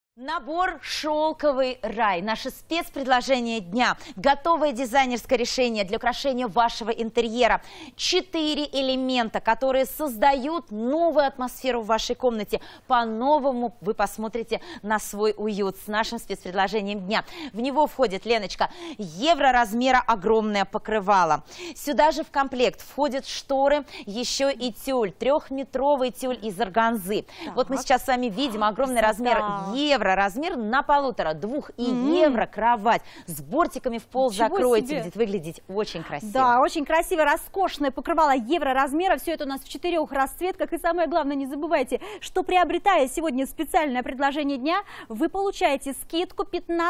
Набор «Шелковый рай». Наше спецпредложение дня. Готовое дизайнерское решение для украшения вашего интерьера. 4 элемента, которые создают новую атмосферу в вашей комнате. По-новому вы посмотрите на свой уют с нашим спецпредложением дня. В него входит, Леночка, евро размера огромное покрывало. Сюда же в комплект входят шторы, еще и тюль. 3-метровый тюль из органзы. Так. Вот мы сейчас с вами видим огромный размер евро. Размер на 1,5-2 и евро кровать с бортиками в пол. Закройте, будет выглядеть очень красиво. Да, очень красиво, роскошное покрывало евро размера. Все это у нас в 4 расцветках. И самое главное, не забывайте, что приобретая сегодня специальное предложение дня, вы получаете скидку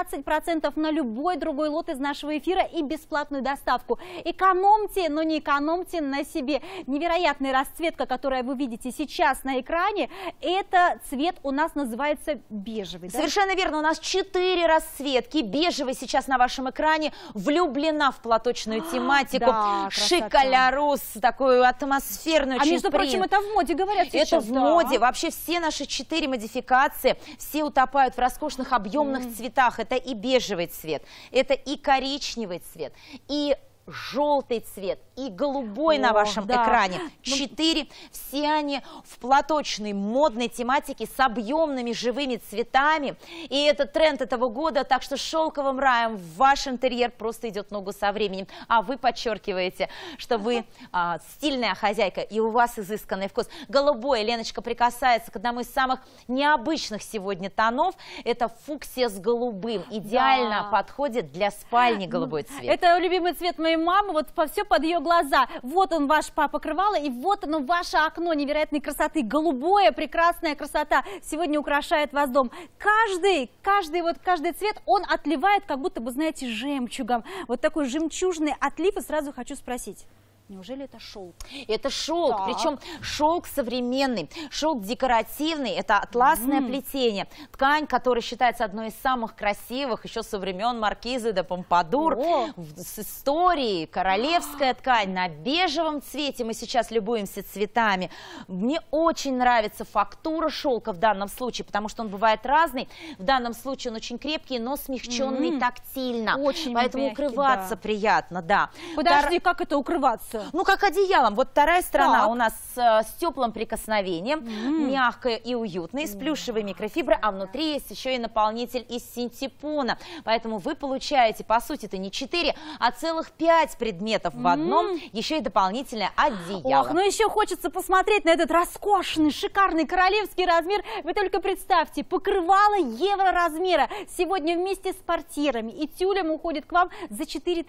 15% на любой другой лот из нашего эфира и бесплатную доставку. Экономьте, но не экономьте на себе. Невероятная расцветка, которую вы видите сейчас на экране, это цвет у нас называется бежевый. Да? Совершенно верно, у нас 4 расцветки. Бежевый сейчас на вашем экране. Влюблена в платочную тематику. Да, шик-а-ля-рус, такую атмосферную. А между прочим, это в моде, говорят сейчас. Это в моде. Вообще все наши 4 модификации, все утопают в роскошных объемных цветах. Это и бежевый цвет, это и коричневый цвет, и желтый цвет, и голубой на вашем экране. 4, все они в платочной модной тематике с объемными живыми цветами. И это тренд этого года, так что шелковым раем ваш интерьер просто идет ногу со временем. А вы подчеркиваете, что вы стильная хозяйка и у вас изысканный вкус. Голубой, Леночка прикасается к одному из самых необычных сегодня тонов. Это фуксия с голубым. Идеально подходит для спальни голубой цвет. Это любимый цвет моей мамы, вот все под ее глаза. Вот он ваш покрывало, и вот оно ваше окно невероятной красоты. Голубое, прекрасная красота сегодня украшает ваш дом. Каждый цвет, он отливает, как будто бы, знаете, жемчугом. Вот такой жемчужный отлив. И сразу хочу спросить. Неужели это шелк? Это шелк, причем шелк современный, шелк декоративный, это атласное плетение. Ткань, которая считается одной из самых красивых еще со времен Маркизы де Помпадур. С историей, королевская ткань на бежевом цвете, мы сейчас любуемся цветами. Мне очень нравится фактура шелка в данном случае, потому что он бывает разный. В данном случае он очень крепкий, но смягченный тактильно. Очень поэтому мягкий, укрываться приятно, да. Подожди, как это укрываться? Ну, как одеялом. Вот вторая сторона у нас с теплым прикосновением, мягкая и уютная, с плюшевой микрофиброй, а внутри есть еще и наполнитель из синтепона. Поэтому вы получаете, по сути, это не 4, а целых 5 предметов в одном, еще и дополнительное одеяло. Ох, ну еще хочется посмотреть на этот роскошный, шикарный королевский размер. Вы только представьте, покрывало евро размера. Сегодня вместе с портьерами и тюлем уходит к вам за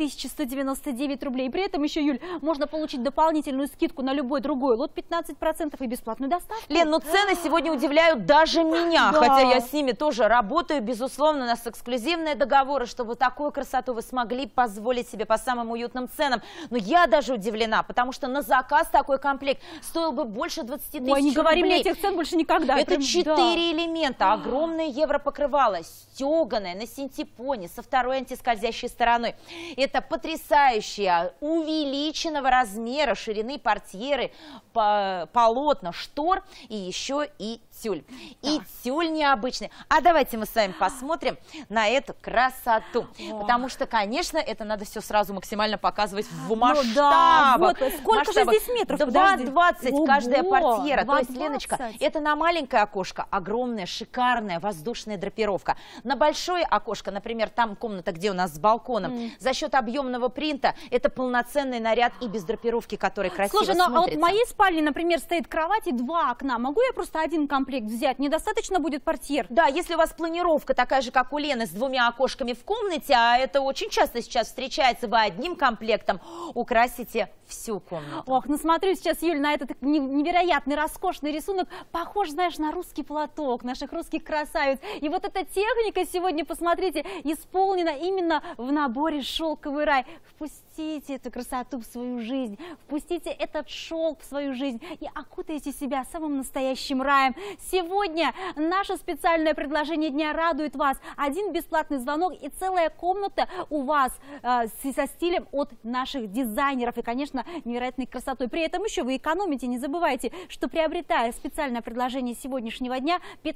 4199 рублей. И при этом еще, Юль, можно получить дополнительную скидку на любой другой лот 15% и бесплатную доставку. Лен, ну цены сегодня удивляют даже меня, хотя я с ними тоже работаю. Безусловно, у нас эксклюзивные договоры, чтобы такую красоту вы смогли позволить себе по самым уютным ценам. Но я даже удивлена, потому что на заказ такой комплект стоил бы больше 20 тысяч рублей. Ой, не говори мне этих цен больше никогда. Это 4 элемента, огромное евро покрывало, стеганое на синтепоне со второй антискользящей стороной. Это потрясающее, увеличенного размера, ширины портьеры, полотна, штор и еще и тюль. И тюль необычный. А давайте мы с вами посмотрим на эту красоту. Потому что, конечно, это надо все сразу максимально показывать в масштабах. Вот, сколько же здесь метров? 2,20 каждая портьера. То есть, Леночка, это на маленькое окошко огромная, шикарная воздушная драпировка. На большое окошко, например, там комната, где у нас с балконом, за счет объемного принта, это полноценный наряд и без драпировки, который красиво смотрится. Слушай, ну а вот в моей спальне, например, стоит кровать и 2 окна. Могу я просто один комплект взять? Недостаточно будет портьер? Да, если у вас планировка такая же, как у Лены, с 2 окошками в комнате, а это очень часто сейчас встречается, вы одним комплектом украсите всю комнату. Ох, ну смотрю сейчас, Юль, на этот невероятный, роскошный рисунок. Похож, знаешь, на русский платок, наших русских красавиц. И вот эта техника сегодня, посмотрите, исполнена именно в наборе «Шелковый рай». Впустите Впустите эту красоту в свою жизнь, впустите этот шелк в свою жизнь и окутайте себя самым настоящим раем. Сегодня наше специальное предложение дня радует вас. Один бесплатный звонок и целая комната у вас со стилем от наших дизайнеров и, конечно, невероятной красотой. При этом еще вы экономите. Не забывайте, что приобретая специальное предложение сегодняшнего дня,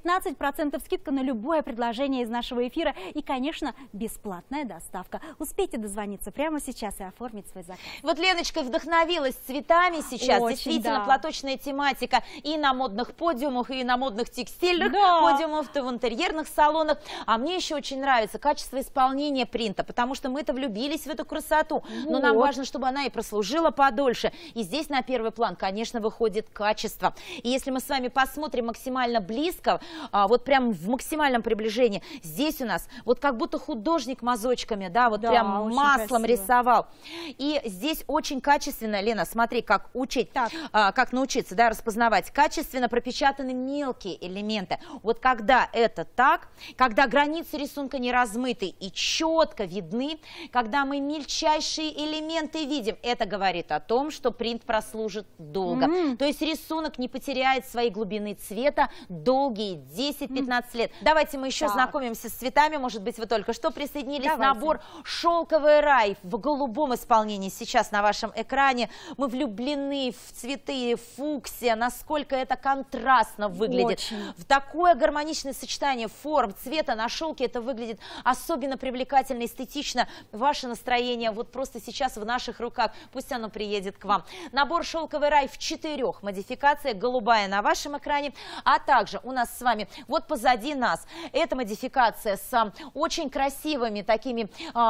15% скидка на любое предложение из нашего эфира и, конечно, бесплатная доставка. Успейте дозвониться прямо сейчас и оформить свой заказ. Вот Леночка вдохновилась цветами сейчас. Очень, действительно, да. Платочная тематика и на модных подиумах, и на модных текстильных подиумах, и в интерьерных салонах. А мне еще очень нравится качество исполнения принта, потому что мы-то влюбились в эту красоту. Но нам важно, чтобы она и прослужила подольше. И здесь на первый план, конечно, выходит качество. И если мы с вами посмотрим максимально близко, вот прям в максимальном приближении, здесь у нас вот как будто художник мазочками, да, вот прям маслом красиво рисовал. И здесь очень качественно, Лена, смотри, как учить, как научиться, да, распознавать качественно пропечатаны мелкие элементы. Вот когда это так, когда границы рисунка не размыты и четко видны, когда мы мельчайшие элементы видим, это говорит о том, что принт прослужит долго. То есть рисунок не потеряет своей глубины цвета долгие 10-15 лет. Давайте мы еще знакомимся с цветами. Может быть, вы только что присоединились. Набор «Шелковый рай» в голубом исполнении сейчас на вашем экране. Мы влюблены в цветы фуксия, насколько это контрастно выглядит. В такое гармоничное сочетание форм, цвета на шелке это выглядит особенно привлекательно, эстетично. Ваше настроение вот просто сейчас в наших руках. Пусть оно приедет к вам. Набор «Шелковый рай» в 4 модификациях. Голубая на вашем экране. А также у нас с вами вот позади нас эта модификация с очень красивыми такими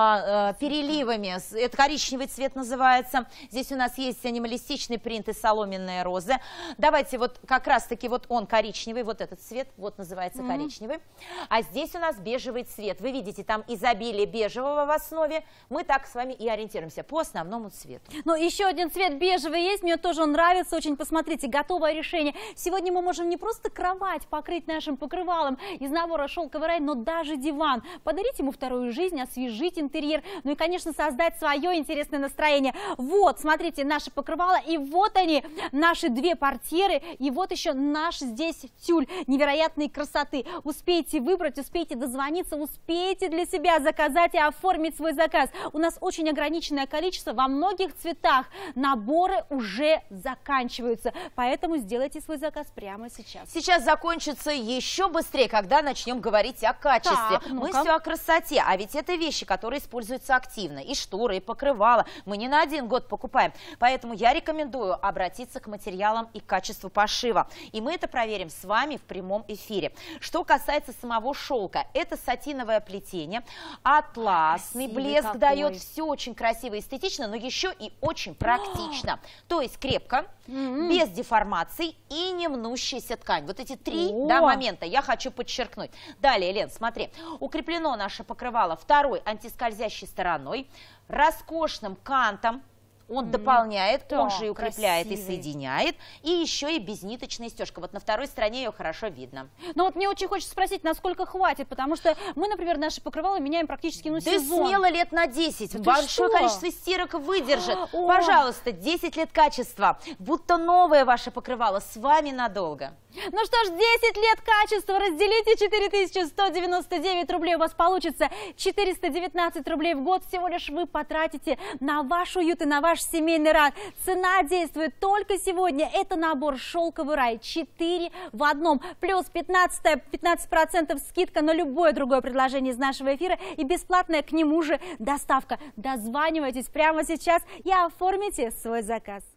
переливами. Это коричневый цвет называется. Здесь у нас есть анималистичный принт и соломенные розы. Давайте вот как раз таки вот он коричневый, вот этот цвет, вот называется коричневый. А здесь у нас бежевый цвет. Вы видите, там изобилие бежевого в основе. Мы так с вами и ориентируемся по основному цвету. Ну, еще один цвет бежевый есть, мне тоже он нравится очень. Посмотрите, готовое решение. Сегодня мы можем не просто кровать покрыть нашим покрывалом из набора «Шелковый рай», но даже диван. Подарить ему вторую жизнь, освежить интерьер, ну и, конечно, создать свое интересное настроение. Вот, смотрите, наши покрывала, и вот они, наши 2 портьеры, и вот еще наш здесь тюль невероятной красоты. Успейте выбрать, успейте дозвониться, успейте для себя заказать и оформить свой заказ. У нас очень ограниченное количество, во многих цветах наборы уже заканчиваются, поэтому сделайте свой заказ прямо сейчас. Сейчас закончится еще быстрее, когда начнем говорить о качестве. Мы все о красоте, а ведь это вещи, которые используются активно. И шторы, и покрывала. Мы не на 1 год покупаем. Поэтому я рекомендую обратиться к материалам и качеству пошива. И мы это проверим с вами в прямом эфире. Что касается самого шелка, это сатиновое плетение, атласный блеск дает, все очень красиво и эстетично, но еще и очень практично. То есть крепко, без деформаций и не мнущаяся ткань. Вот эти 3 момента я хочу подчеркнуть. Далее, Лен, смотри, укреплено наше покрывало второй антискользящей стороной, роскошным кантом. Он дополняет, он же и укрепляет, и соединяет. И еще и безниточная стежка. Вот на второй стороне ее хорошо видно. Но вот мне очень хочется спросить, насколько хватит, потому что мы, например, наши покрывала меняем практически сезон. Да смело лет на 10. Большое количество стирок выдержит. Пожалуйста, 10 лет качества. Будто новое ваше покрывало с вами надолго. Ну что ж, 10 лет качества разделите 4199 рублей, у вас получится 419 рублей в год. Всего лишь вы потратите на ваш уют и на ваш семейный рад. Цена действует только сегодня. Это набор «Шелковый рай» 4 в одном. Плюс 15% скидка на любое другое предложение из нашего эфира и бесплатная к нему же доставка. Дозванивайтесь прямо сейчас и оформите свой заказ.